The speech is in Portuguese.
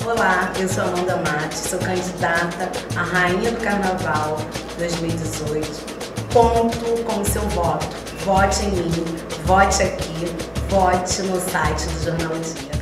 Olá, eu sou Amanda Mate, sou candidata à Rainha do Carnaval 2018. Conto com o seu voto. Vote em mim, vote aqui, vote no site do Jornal Dia.